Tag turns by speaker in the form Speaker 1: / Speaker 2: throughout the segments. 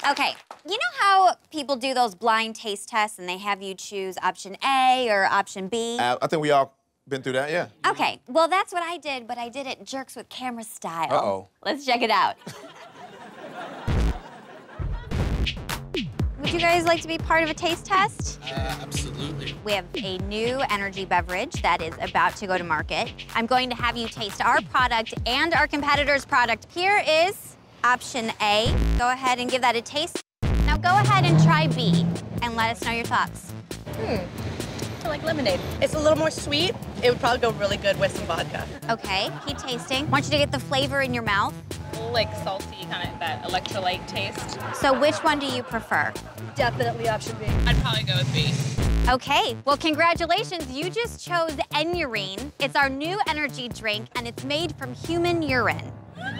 Speaker 1: Okay, you know how people do those blind taste tests and they have you choose option A or option B?
Speaker 2: I think we all been through that, yeah.
Speaker 1: Okay, well, that's what I did, but I did it jerks with camera style.
Speaker 2: Uh-oh.
Speaker 1: Let's check it out. Would you guys like to be part of a taste test?
Speaker 3: Absolutely.
Speaker 1: We have a new energy beverage that is about to go to market. I'm going to have you taste our product and our competitor's product. Here is option A. Go ahead and give that a taste. Now go ahead and try B and let us know your thoughts.
Speaker 4: I like lemonade. It's a little more sweet. It would probably go really good with some vodka.
Speaker 1: Okay, keep tasting. I want you to get the flavor in your mouth.
Speaker 5: Like salty, kind of that electrolyte taste.
Speaker 1: So which one do you prefer?
Speaker 4: Definitely option B.
Speaker 5: I'd probably go with B.
Speaker 1: Okay, well, congratulations. You just chose Enurine. It's our new energy drink, and it's made from human urine.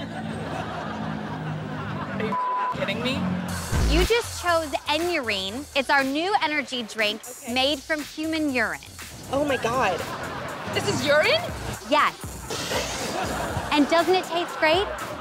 Speaker 5: Are you kidding me?
Speaker 1: You just chose Enurine. It's our new energy drink made from human urine.
Speaker 4: Oh my God.
Speaker 5: This is urine?
Speaker 1: Yes. And doesn't it taste great?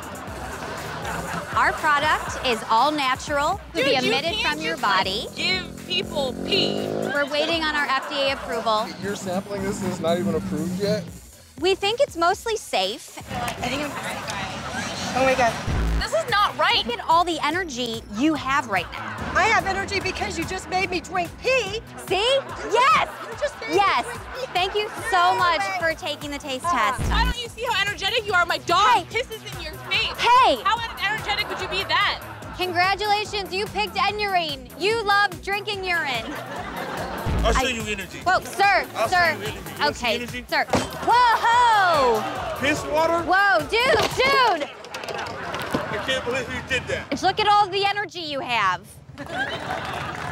Speaker 1: Our product is all natural to be emitted from your body.
Speaker 5: Like, give people pee.
Speaker 1: We're waiting on our FDA approval.
Speaker 3: You're sampling this and it's not even approved yet?
Speaker 1: We think it's mostly safe.
Speaker 4: I think oh my God.
Speaker 5: This is not right.
Speaker 1: Look at all the energy you have right now.
Speaker 4: I have energy because you just made me drink pee.
Speaker 1: See? Yes! Yes!
Speaker 4: Drink pee.
Speaker 1: Thank you so much for taking the taste test.
Speaker 5: Why don't you see how energetic you are? My dog
Speaker 1: Hey.
Speaker 5: pisses in your face.
Speaker 1: Hey!
Speaker 5: How energetic would you be then?
Speaker 1: Congratulations, you picked Enurine. You love drinking urine.
Speaker 6: I'll show you energy.
Speaker 1: Whoa, sir,
Speaker 6: I'll
Speaker 1: sir.
Speaker 6: show you energy. You wanna see
Speaker 1: Okay,
Speaker 6: energy?
Speaker 1: sir. Whoa!
Speaker 6: Piss water?
Speaker 1: Whoa, dude!
Speaker 6: I can't believe you did that.
Speaker 1: Look at all the energy you have.